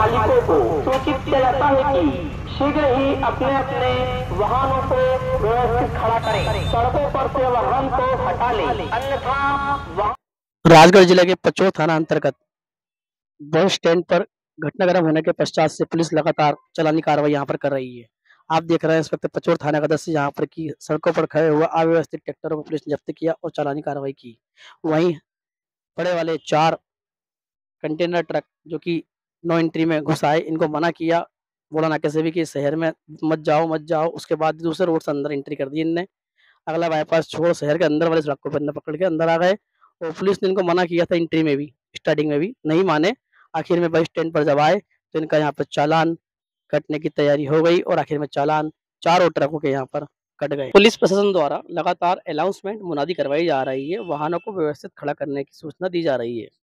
मालिकों को सूचित किया जाता है कि शीघ्र ही अपने अपने वाहनों को व्यवस्थित खड़ा करें, सड़कों पर से वाहन को हटा लें, अन्यथा राजगढ़ जिले के पचोर थाना अंतर्गत बस स्टैंड पर घटना गर्म होने के पश्चात से पुलिस लगातार चालानी कार्रवाई यहाँ पर कर रही है। आप देख रहे हैं इस वक्त पचोर थाना का दृश्य यहाँ पर की सड़कों पर खड़े हुए अव्यवस्थित ट्रैक्टरों को पुलिस ने जब्त किया और चालानी कार्रवाई की। वहीं बड़े वाले 4 कंटेनर ट्रक जो कि नो एंट्री में घुस आए, इनको मना किया बोला नाके से भी कि शहर में मत जाओ। उसके बाद दूसरे रोड से अंदर एंट्री कर दी इनने। अगला बाईपास छोड़ शहर के अंदर वाले सड़क को बंद पकड़ के अंदर आ गए और पुलिस ने इनको मना किया था एंट्री में भी, स्टार्टिंग में भी नहीं माने। आखिर में बस स्टैंड पर जब आए तो इनका यहाँ पर चालान कटने की तैयारी हो गई और आखिर में चालान चारों ट्रकों के यहाँ पर कट गए। पुलिस प्रशासन द्वारा लगातार अनाउंसमेंट मुनादी करवाई जा रही है, वाहनों को व्यवस्थित खड़ा करने की सूचना दी जा रही है।